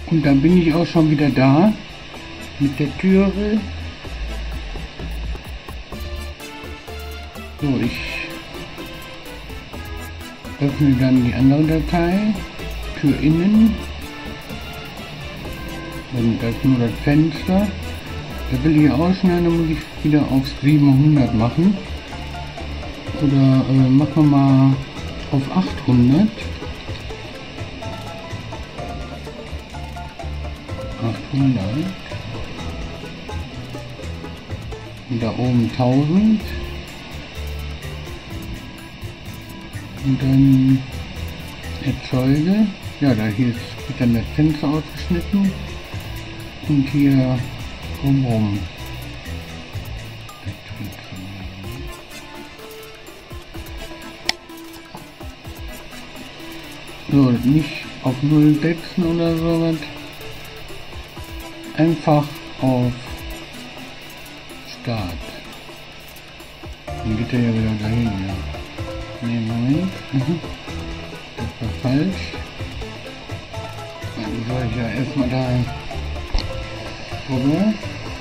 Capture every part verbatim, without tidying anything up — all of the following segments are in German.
Und dann bin ich auch schon wieder da mit der Türe. So, ich öffne dann die andere Datei, Tür innen, dann das ist nur das Fenster. Da will ich ausschneiden, dann muss ich wieder auf siebenhundert machen. Oder äh, machen wir mal auf achthundert. achthundert. Und da oben tausend. Und dann erzeuge. Ja, da hier ist dann das Fenster ausgeschnitten. Und hier drumherum. So, nicht auf null setzen oder sowas. Einfach auf Start. Dann geht er ja wieder dahin, ja. Ne, Moment. Das war falsch. Dann soll ich ja erstmal da rüber.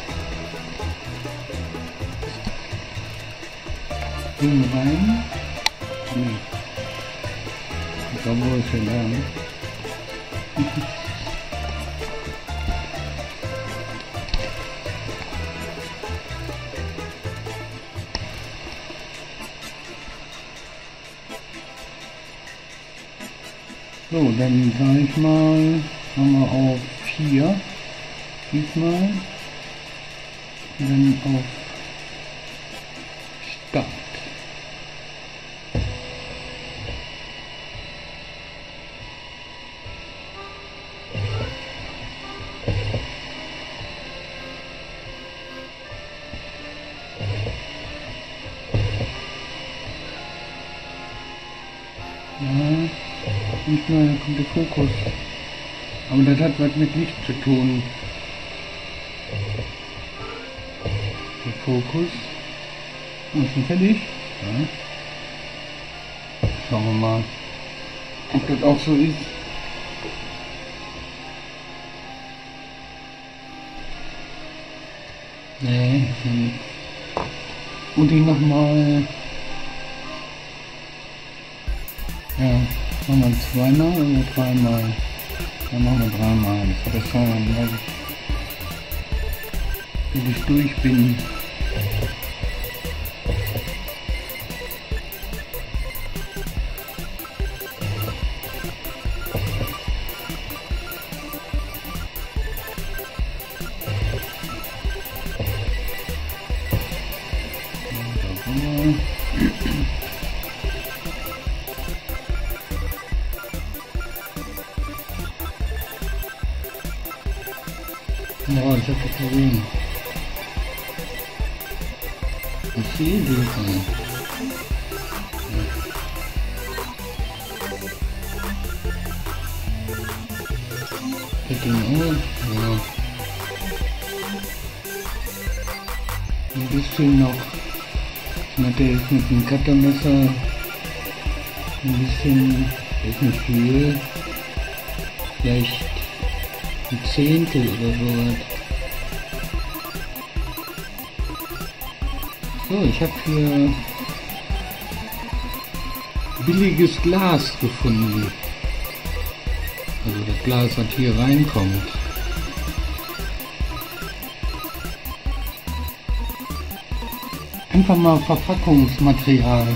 Hin rein. Nee. Ich glaube, wo ist denn da? Ne? So, dann sage ich mal, machen wir auf vier diesmal. Und dann auf Start. Ja, nicht mehr, da kommt der Fokus. Aber das hat was mit Licht zu tun. Der Fokus. Ist schon fertig? Ja. Schauen wir mal, ob das auch so ist. Nee. Und ich nochmal. Ja, machen wir zweimal oder dreimal? Dann machen wir dreimal. Das wird das sein, weil ich, bis ich durch bin. Ja, ich hab das gesehen. Ich sehe die schon. Mit den Ohren, ja. Ein bisschen noch. Ich hatte jetzt mit dem Cuttermesser ein bisschen, ist nicht viel, vielleicht ein Zehntel oder so. So, ich habe hier billiges Glas gefunden. Also das Glas, was hier reinkommt. Einfach mal Verpackungsmaterial.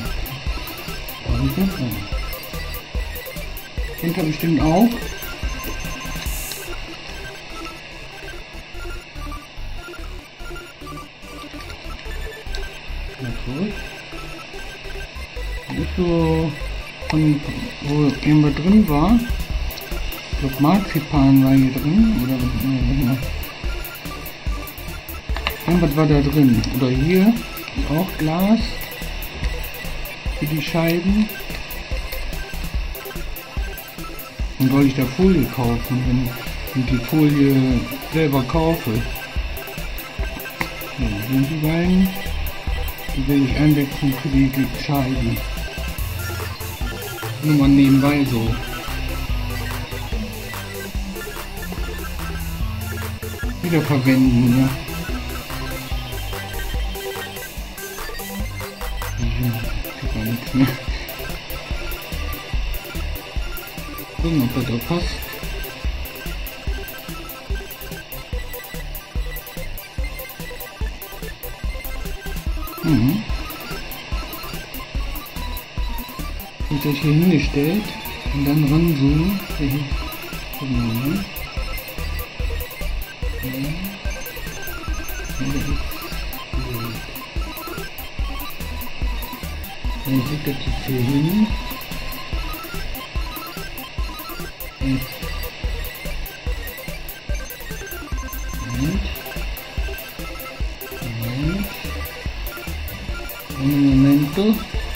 Kennt ihr bestimmt auch. Das ist so, von, wo irgendwas drin war. Ich glaube Marzipan war hier drin. Oder nee, irgendwas war da drin. Oder hier ist auch Glas für die Scheiben. Und soll ich da Folie kaufen, wenn ich die Folie selber kaufe? Ja, sind die beiden. Die will ich einsetzen für die Scheiben. Nur mal nebenbei so. wieder verwenden, ja. Ja, gar nichts mehr. Gucken, ob das da passt. Mhm. Wird das hier hingestellt und dann ranzoomen. Gucken wir mal. Ja. Dann sieht das jetzt hier hin. Jetzt. Moment. Moment. Un momento.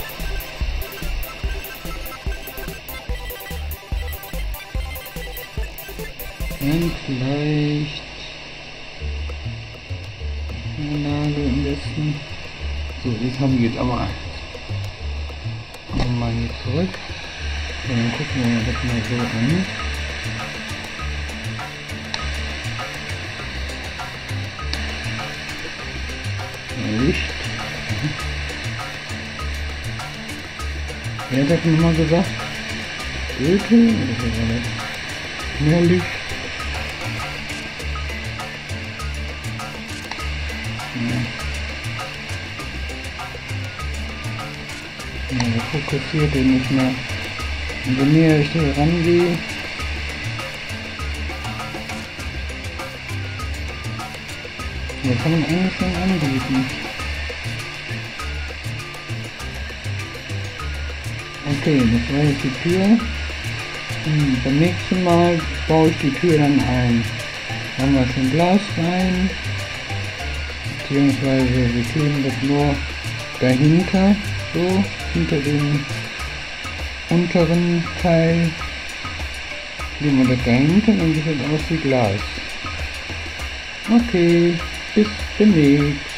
Und vielleicht Anlage am besten. So, jetzt habe ich jetzt aber mal hier zurück. Und dann gucken wir das mal so an. Licht. Wer hat das nochmal gesagt? Öte? Mehr Licht. Ja. Ja, der fokussiert den nicht mehr. Und je näher ich hier rangehe, ja, kann man eigentlich schon anbieten. Okay, das war jetzt die Tür. Hm, beim nächsten Mal baue ich die Tür dann ein. Da haben wir schon Glas rein. Beziehungsweise wir kleben das nur dahinter, so, hinter dem unteren Teil. Kleben wir das dahinter und dann sieht das aus wie Glas. Okay, bis demnächst.